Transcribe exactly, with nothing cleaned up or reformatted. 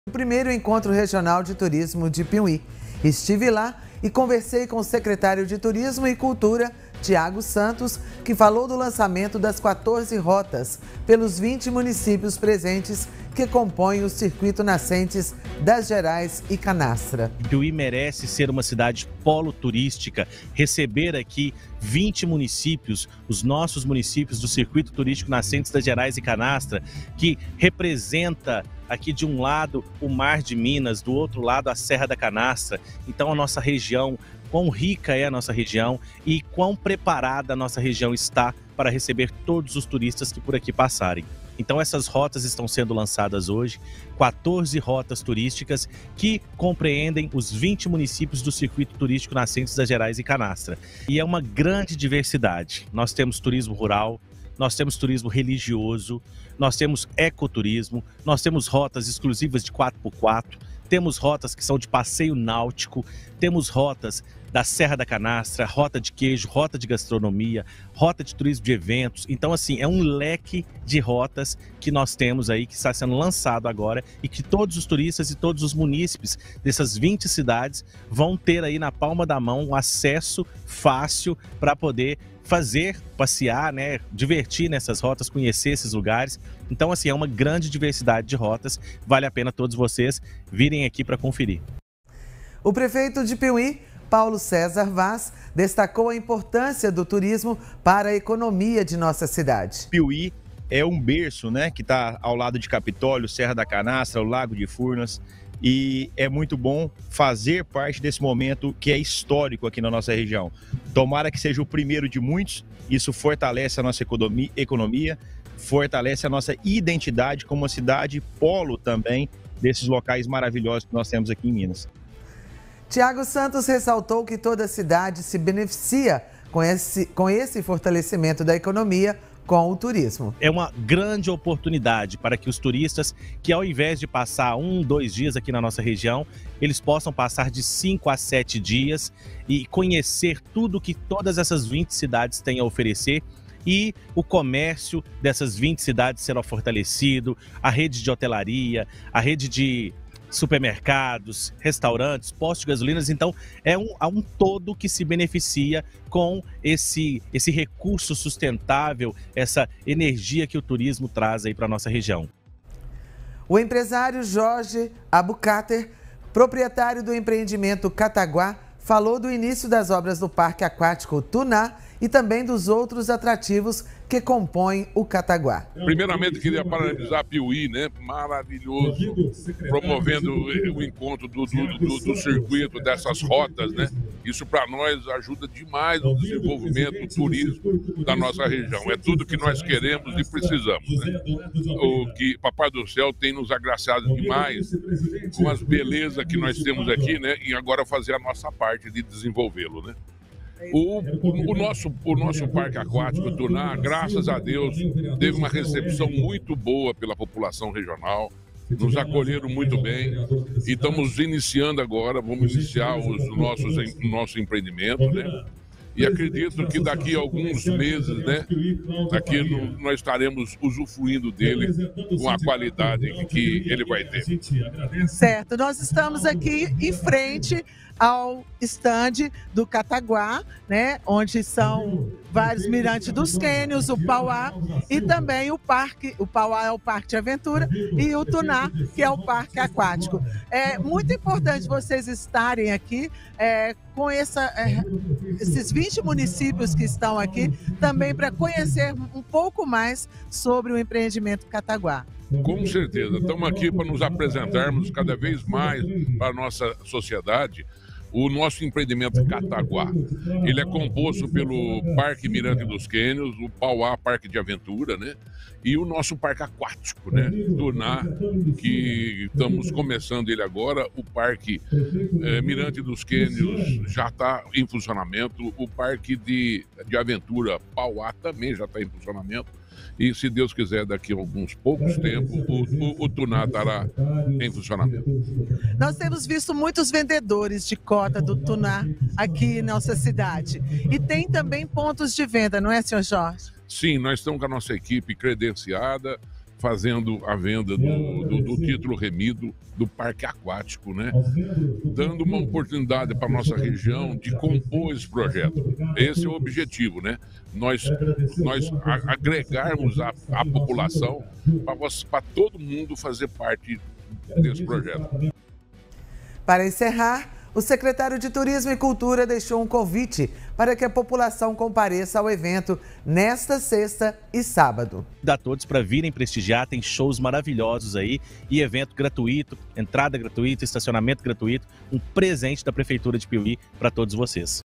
O primeiro encontro regional de turismo de Piuí. Estive lá e conversei com o secretário de Turismo e Cultura, Tiago Santos, que falou do lançamento das quatorze rotas pelos vinte municípios presentes que compõem o Circuito Nascentes das Gerais e Canastra. Piuí merece ser uma cidade polo turística, receber aqui vinte municípios, os nossos municípios do Circuito Turístico Nascentes das Gerais e Canastra, que representa aqui de um lado o Mar de Minas, do outro lado a Serra da Canastra. Então a nossa região, quão rica é a nossa região e quão preparada a nossa região está para receber todos os turistas que por aqui passarem. Então essas rotas estão sendo lançadas hoje, quatorze rotas turísticas que compreendem os vinte municípios do Circuito Turístico Nascentes das Gerais e Canastra. E é uma grande diversidade. Nós temos turismo rural, nós temos turismo religioso, nós temos ecoturismo, nós temos rotas exclusivas de quatro por quatro, temos rotas que são de passeio náutico, temos rotas da Serra da Canastra, rota de queijo, rota de gastronomia, rota de turismo de eventos. Então, assim, é um leque de rotas que nós temos aí, que está sendo lançado agora e que todos os turistas e todos os munícipes dessas vinte cidades vão ter aí na palma da mão um acesso fácil para poder fazer, passear, né, divertir nessas rotas, conhecer esses lugares. Então, assim, é uma grande diversidade de rotas. Vale a pena todos vocês virem aqui para conferir. O prefeito de Piuí, Paulo César Vaz, destacou a importância do turismo para a economia de nossa cidade. Piuí é um berço, né, que está ao lado de Capitólio, Serra da Canastra, o Lago de Furnas. E é muito bom fazer parte desse momento que é histórico aqui na nossa região. Tomara que seja o primeiro de muitos, isso fortalece a nossa economia, fortalece a nossa identidade como uma cidade polo também desses locais maravilhosos que nós temos aqui em Minas. Tiago Santos ressaltou que toda a cidade se beneficia com esse, com esse fortalecimento da economia com o turismo. É uma grande oportunidade para que os turistas, que ao invés de passar um, dois dias aqui na nossa região, eles possam passar de cinco a sete dias e conhecer tudo que todas essas vinte cidades têm a oferecer. E o comércio dessas vinte cidades será fortalecido, a rede de hotelaria, a rede de supermercados, restaurantes, postos de gasolinas. Então é um, há um todo que se beneficia com esse, esse recurso sustentável, essa energia que o turismo traz aí para a nossa região. O empresário Jorge Abucater, proprietário do empreendimento Cataguá, falou do início das obras do Parque Aquático Tuná e também dos outros atrativos que compõem o Cataguá. Primeiramente, queria parabenizar a Piuí, né? Maravilhoso, promovendo o encontro do, do, do, do circuito, dessas rotas, né? Isso para nós ajuda demais no desenvolvimento turístico da nossa região. É tudo que nós queremos e precisamos, né? O que Papai do Céu tem nos agraciado demais com as belezas que nós temos aqui, né? E agora fazer a nossa parte de desenvolvê-lo, né? O, o, o, nosso, o nosso parque aquático Tuná, graças a Deus, teve uma recepção muito boa pela população regional, nos acolheram muito bem e estamos iniciando agora, vamos iniciar os nossos, o nosso empreendimento, né? E acredito que daqui a alguns meses, né, daqui no, nós estaremos usufruindo dele com a qualidade que ele vai ter. Certo, nós estamos aqui em frente ao estande do Cataguá, né, onde são vários mirantes dos cânions, o Pauá e também o parque, o Pauá é o parque de aventura e o Tuná, que é o parque aquático. É muito importante vocês estarem aqui é, com essa, é, esses vinte municípios que estão aqui, também para conhecer um pouco mais sobre o empreendimento Cataguá. Com certeza, estamos aqui para nos apresentarmos cada vez mais para a nossa sociedade. O nosso empreendimento Cataguá, ele é composto pelo Parque Mirante dos Cânions, o Pauá Parque de Aventura, né? E o nosso parque aquático, né? Tuná, que estamos começando ele agora. O Parque eh, Mirante dos Cânions já está em funcionamento. O Parque de, de Aventura Pauá também já está em funcionamento. E, se Deus quiser, daqui a alguns poucos tempos, o, o, o Tuná estará em funcionamento. Nós temos visto muitos vendedores de cota do Tuná aqui em nossa cidade. E tem também pontos de venda, não é, senhor Jorge? Sim, nós estamos com a nossa equipe credenciada, fazendo a venda do, do, do título remido do parque aquático, né? Dando uma oportunidade para a nossa região de compor esse projeto. Esse é o objetivo, né? Nós, nós agregarmos a, a população para todo mundo fazer parte desse projeto. Para encerrar, o secretário de Turismo e Cultura deixou um convite para que a população compareça ao evento nesta sexta e sábado. Dá a todos para virem prestigiar, tem shows maravilhosos aí e evento gratuito, entrada gratuita, estacionamento gratuito, um presente da Prefeitura de Piuí para todos vocês.